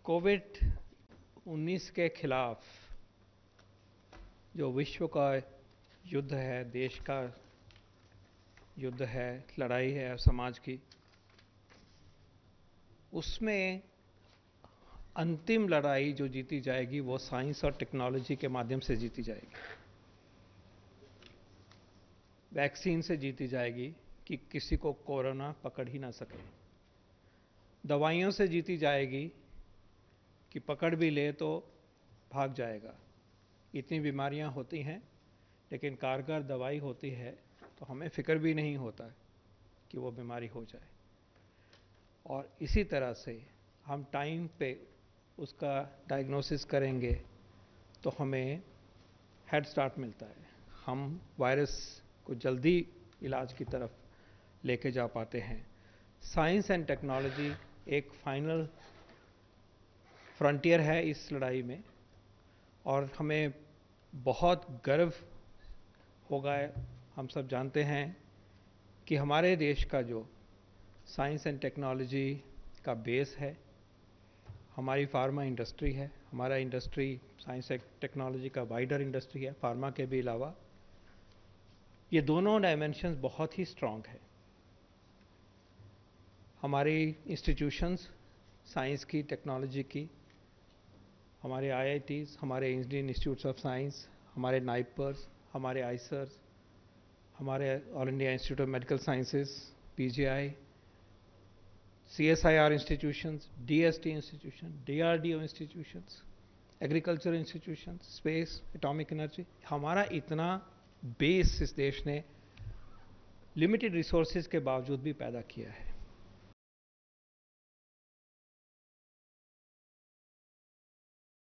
Covid 19 के खिलाफ जो विश्व का युद्ध है, देश का युद्ध है, लड़ाई है समाज की, उसमें अंतिम लड़ाई जो जीती जाएगी वो साइंस और टेक्नोलॉजी के माध्यम से जीती जाएगी। वैक्सीन से जीती जाएगी कि किसी को कोरोना पकड़ ही ना सके। दवाइयों से जीती जाएगी कि पकड़ भी ले तो भाग जाएगा। इतनी बीमारियां होती हैं, लेकिन कारगर दवाई होती है तो हमें फिक्र भी नहीं होता कि वो बीमारी हो जाए। और इसी तरह से हम टाइम पे उसका डायग्नोसिस करेंगे तो हमें हेड स्टार्ट मिलता है। हम वायरस को जल्दी इलाज की तरफ लेके जा पाते हैं। साइंस एंड टेक्नोलॉजी एक फाइनल फ्रंटियर है इस लड़ाई में, और हमें बहुत गर्व होगा। हम सब जानते हैं कि हमारे देश का जो साइंस एंड टेक्नोलॉजी का बेस है, हमारी फार्मा इंडस्ट्री है। हमारा इंडस्ट्री साइंस एंड टेक्नोलॉजी का वाइडर इंडस्ट्री है, फार्मा के भी अलावा। ये दोनों डायमेंशंस बहुत ही स्ट्रांग है। हमारी इंस्टीट्यूशंस साइंस की, टेक्नोलॉजी की, हमारे आईआईटीज, हमारे इंडियन इंस्टीट्यूट्स ऑफ साइंस, हमारे नाइपर्स, हमारे आइसर्स, हमारे all India institute of medical sciences, PGI, CSIR institutions, DST institution, DRDO institutions, agriculture institution, space, atomic energy. हमारा इतना बेस इस देश ने लिमिटेड रिसोर्सेज के बावजूद भी पैदा किया है।